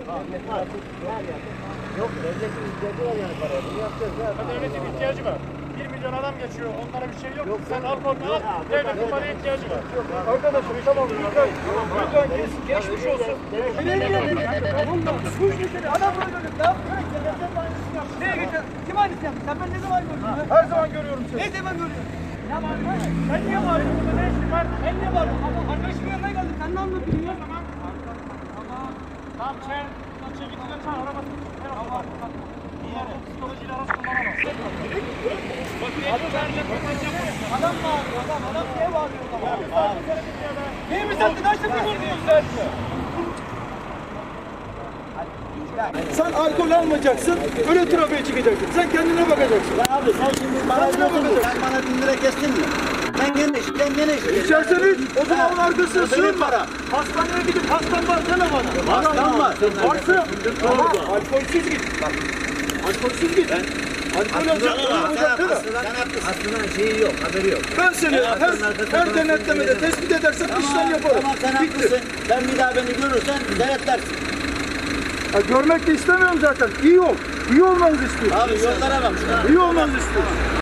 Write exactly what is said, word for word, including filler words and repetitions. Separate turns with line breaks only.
Yok, devletin ihtiyacı var yani paraya. Bunu yapacağız ya.
Devletin ihtiyacı var. bir milyon adam geçiyor. Onlara bir şey yok. yok Sen al kolunu al. Devletin paraya ihtiyacı var. Arkadaşım tamam. Lütfen. Lütfen geç, geçmiş olsun.
Adam böyle ne yapıyor? Nereye geçiyor? Kim aynısı yaptı? Sen ben ne zaman görüyorum?
Her zaman görüyorum seni.
Ne zaman görüyorum? Ne var? Sen niye bağırıyorsun? Burada ne işin var? Ben niye bağırıyorum? Ama arkadaşımın yanına geldim. Sen ne anlatıyorsun ya? Tamam. Tamam. Tamam. Çek. Çek git. Çek. Arabası. Tamam. Psikolojiyle arası kullanamaz. Adam bağırıyor. Adam. Adam niye bağırıyor? Adam. Niye mi sattın? Açtın mı gördünüz?
Sen alkol almayacaksın, öyle trafiğe çıkacaksın. Sen kendine bakacaksın.
Ya abi sen şimdi bana diyorsun ki sen bana bin lira kestin mi? Ben gene iç, ben gene iç.
İçersen iç, o zaman onun arkasına
O senin
sığınma.
para.
Hastaneye gidip hastan var deme bana.
Hastan var.
Varsın. Alkolsüz git. Alkolsüz git. Alkol alacak, onu uzattı da.
Sen haklısın. Aslında şeyi yok, haberi yok.
Ben seni her, her denetlemede tespit edersem işlem yaparım.
Tamam sen
Bitti.
haklısın. Sen bir daha beni görürsen denetlersin.
Ya görmek de istemiyorum zaten. İyi ol. İyi olmanızı istiyorum.
Abi yollara bak.
İyi olmanızı istiyorum.